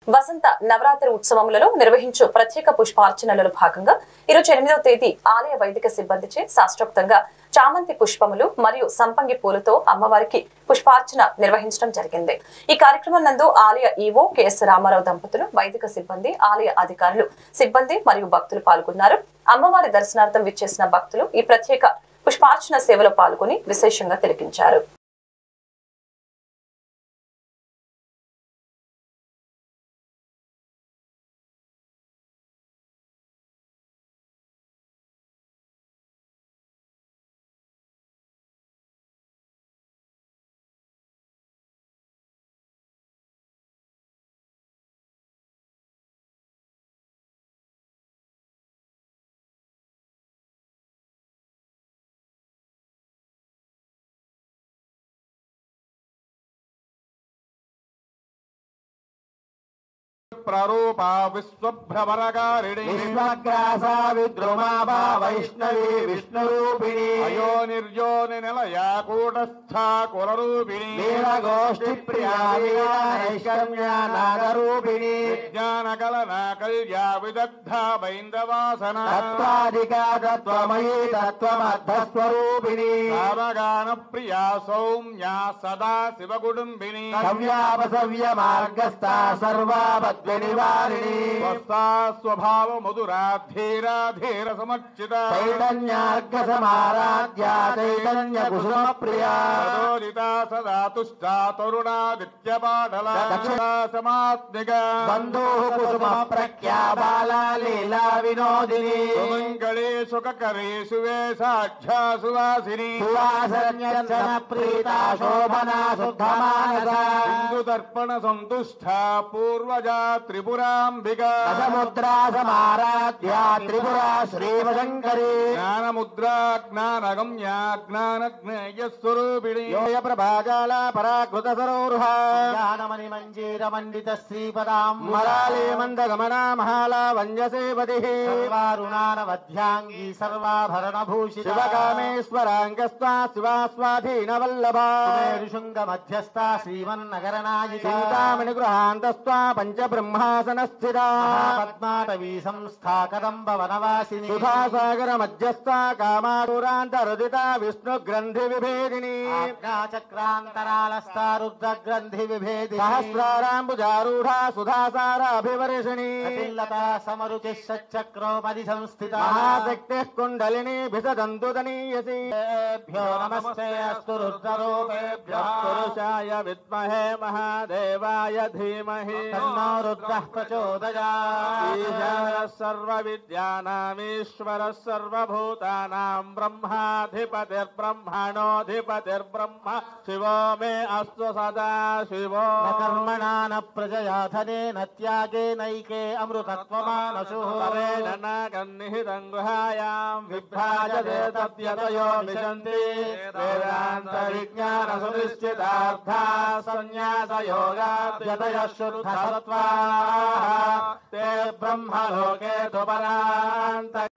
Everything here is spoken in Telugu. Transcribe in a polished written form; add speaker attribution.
Speaker 1: వసంత నవరాత్రి ఉత్సవములలో నిర్వహించు ప్రత్యేక పుష్పార్చనలలో భాగంగా ఈరోజు 8వ తేదీ ఆలయ వైదిక సిబ్బందిచే శాస్త్రోక్తంగా చామంతి పుష్పములు మరియు సంపంగి పూలతో అమ్మవారికి పుష్పార్చన నిర్వహించడం జరిగింది. ఈ కార్యక్రమం నందు ఆలయ ఈవో కెఎస్ రామారావు దంపతులు, వైదిక సిబ్బంది, ఆలయ అధికారులు, సిబ్బంది మరియు భక్తులు పాల్గొన్నారు. అమ్మవారి దర్శనార్థం విచ్చేసిన భక్తులు ఈ ప్రత్యేక పుష్పార్చన సేవలో పాల్గొని విశేషంగా తిలకించారు.
Speaker 2: प्ररूपा विश्वभ्रमरकारिणी
Speaker 3: विश्वग्रासा विद्रुमाभा वैष्णवी विष्णुरूपिणी
Speaker 2: अयो निर्योनि निलया कूटस्था कुलरूपिणी
Speaker 3: वीरगोष्ठिप्रिया वीरानैष्कर्म्या नागरूपिणी
Speaker 2: विज्ञानकलना कल्या विदग्धा बैन्दवासना
Speaker 3: तत्त्वाधिका तत्त्वमयी तत्त्वमर्थस्वरूपिणी
Speaker 2: सामगानप्रिया सौम्या सदा शिवकुटुम्बिनी
Speaker 3: सव्यापसव्य मार्गस्था सर्वापद्
Speaker 2: स्वस्था स्वभाव मधुरा धीरा धीर समर्चिता
Speaker 3: चैतन्यार्घ समाराध्या चैतन्य कुसुम प्रिया
Speaker 2: तदोदिता सदा तुष्टा तरुणादित्य पाटला दक्षिणा समात्मिका
Speaker 3: बन्धुः कुसुम प्रख्या बाला लीला विनोदिनी
Speaker 2: सुमङ्गले सुखकरे सुवेशाख्या सुवासिनी
Speaker 3: सुवासन्यर्चन प्रीता शोभना शुद्धमानसा
Speaker 2: हिन्दुदर्पण सन्तुष्टा पूर्वजा त्रिपुराम्बिका
Speaker 3: दशमुद्रा समाराध्या त्रिपुरा श्रीवशङ्करी
Speaker 2: ज्ञानमुद्रा ज्ञानगम्या ज्ञानज्ञेयस्वरूपिणी
Speaker 3: योय प्रभाजाला पराकृत सरोरुहा ज्ञानमणिमञ्जीरमण्डित श्रीपदां मराले मन्दगमना महाला वञ्जसेवतिः सर्वारुणानवध्याङ्गी सर्वाभरणभूषिता शिवकामेश्वराङ्गस्ता शिवास्वाधीनवल्लभा ऋषुङ्गमध्यस्था श्रीमन्नगरनायिका सीतामणिगृहान्तस्त्वा पंचब्रह्मासनस्थिता पद्माटवी संस्था कदम्ब वनवासिनी सुधासागर मध्यस्था कामातुरान्तरदिता विष्णुग्रन्थि विभेदिनी आज्ञाचक्रान्तरालस्था रुद्रग्रन्थि विभेदिनी सहस्राराम्बुजारूढा सुधासाराभिवर्षिणी कटिल्लता समरुचिः सच्चक्रोपरि संस्थिता महाशक्तिः कुण्डलिनी भिषदन्तु दनीयसी भ्यो नमस्ते अस्तु रुद्ररूपेभ्यः पुरुषाय विद्महे महादेवाय धीमहि तन्नो रुद्रः प्रचोदयात् ईशानः सर्वविद्यानामीश्वरः सर्वभूतानां ब्रह्माधिपतिर्ब्रह्मणोऽधिपतिर्ब्रह्म शिवो मे अस्तु सदा शिवो न कर्मणा न प्रजया धनेन त्यागेनैके अमृतत्वमानशुः तवेन न गन्निहितं गुहायां विभ्राजते तद्यतयो विशन्ति वेदान्तविज्ञानसुनिश्चितार्था सन्न्यासयोगाद्यतयः शुद्धसत्त्वाः ते ब्रह्मलोके तु परान्त